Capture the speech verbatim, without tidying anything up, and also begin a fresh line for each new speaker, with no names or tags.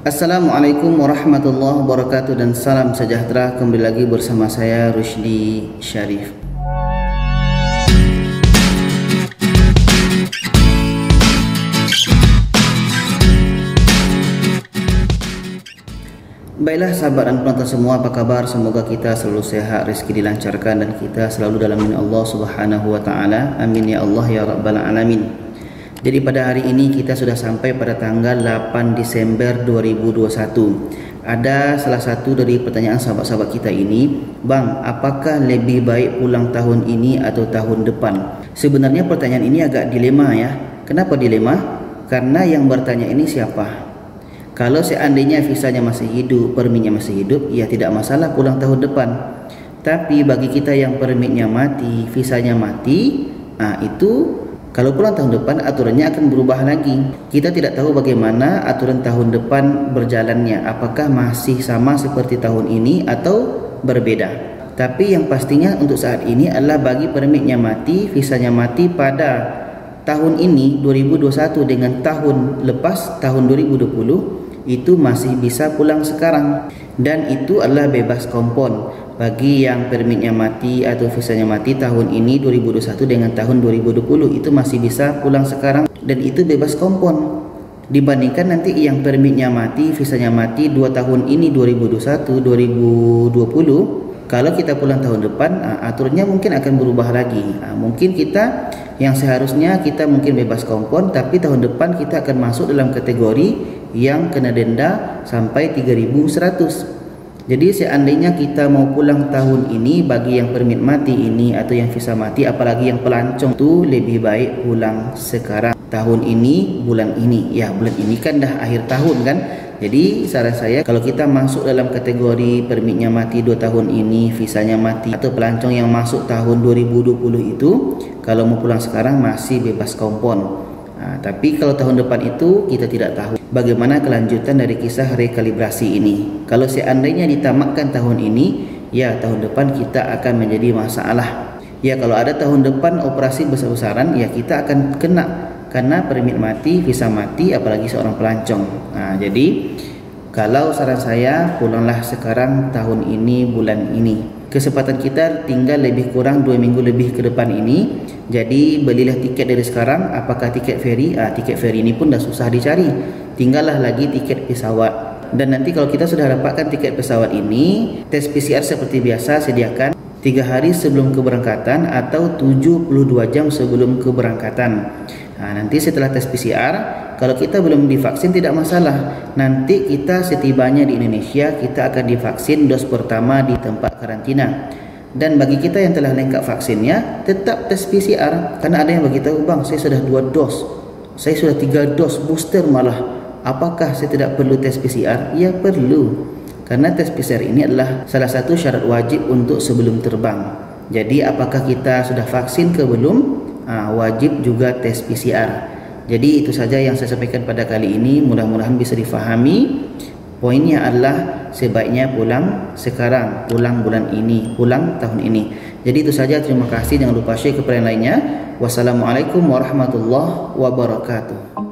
Assalamualaikum warahmatullahi wabarakatuh dan salam sejahtera. Kembali lagi bersama saya Rusdi Syarif. Baiklah sahabat dan penonton semua, apa kabar? Semoga kita selalu sehat, rezeki dilancarkan dan kita selalu dalam lindungan Allah Subhanahu wa taala. Amin ya Allah ya rabbal alamin. Jadi pada hari ini kita sudah sampai pada tanggal delapan Desember dua ribu dua puluh satu. Ada salah satu dari pertanyaan sahabat-sahabat kita ini, "Bang, apakah lebih baik pulang tahun ini atau tahun depan?" Sebenarnya pertanyaan ini agak dilema ya. Kenapa dilema? Karena yang bertanya ini siapa? Kalau seandainya visanya masih hidup, permitnya masih hidup, ya tidak masalah pulang tahun depan. Tapi bagi kita yang permitnya mati, visanya mati, nah itu kalau pulang tahun depan aturannya akan berubah lagi. Kita tidak tahu bagaimana aturan tahun depan berjalannya. Apakah masih sama seperti tahun ini atau berbeda. Tapi yang pastinya untuk saat ini adalah bagi permitnya mati, visanya mati pada tahun ini dua ribu dua puluh satu dengan tahun lepas tahun dua ribu dua puluh, itu masih bisa pulang sekarang, dan itu adalah bebas kompon. Bagi yang permitnya mati atau visanya mati tahun ini dua ribu dua puluh satu dengan tahun dua ribu dua puluh, itu masih bisa pulang sekarang dan itu bebas kompon. Dibandingkan nanti yang permitnya mati, visanya mati dua tahun ini dua ribu dua puluh satu dua ribu dua puluh, kalau kita pulang tahun depan aturannya mungkin akan berubah lagi. Mungkin kita yang seharusnya kita mungkin bebas kompon, tapi tahun depan kita akan masuk dalam kategori yang kena denda sampai tiga ribu seratus. Jadi seandainya kita mau pulang tahun ini, bagi yang permit mati ini atau yang visa mati, apalagi yang pelancong, itu lebih baik pulang sekarang. Tahun ini, bulan ini. Ya, bulan ini kan dah akhir tahun kan. Jadi saran saya, kalau kita masuk dalam kategori permitnya mati dua tahun ini, visanya mati, atau pelancong yang masuk tahun dua ribu dua puluh itu, kalau mau pulang sekarang masih bebas kompon. Nah, tapi kalau tahun depan itu kita tidak tahu bagaimana kelanjutan dari kisah rekalibrasi ini. Kalau seandainya ditamatkan tahun ini, ya tahun depan kita akan menjadi masalah. Ya kalau ada tahun depan operasi besar-besaran, ya kita akan kena karena permit mati, visa mati, apalagi seorang pelancong. Nah, jadi kalau saran saya, pulanglah sekarang tahun ini, bulan ini. Kesempatan kita tinggal lebih kurang dua minggu lebih ke depan ini. Jadi belilah tiket dari sekarang. Apakah tiket feri? Ah, tiket feri ini pun dah susah dicari. Tinggallah lagi tiket pesawat. Dan nanti kalau kita sudah dapatkan tiket pesawat ini, tes P C R seperti biasa sediakan tiga hari sebelum keberangkatan atau tujuh puluh dua jam sebelum keberangkatan. Nah, nanti setelah tes P C R, kalau kita belum divaksin tidak masalah. Nanti kita setibanya di Indonesia, kita akan divaksin dos pertama di tempat karantina. Dan bagi kita yang telah lengkap vaksinnya, tetap tes P C R. Karena ada yang beritahu, "Bang, saya sudah dua dos, saya sudah tiga dos, booster malah. Apakah saya tidak perlu tes P C R?" Ya perlu. Karena tes P C R ini adalah salah satu syarat wajib untuk sebelum terbang. Jadi apakah kita sudah vaksin ke belum? Ah, wajib juga tes P C R. Jadi itu saja yang saya sampaikan pada kali ini. Mudah-mudahan bisa difahami. Poinnya adalah sebaiknya pulang sekarang, pulang bulan ini, pulang tahun ini. Jadi itu saja, terima kasih. Jangan lupa share kepada yang lainnya. Wassalamualaikum warahmatullahi wabarakatuh.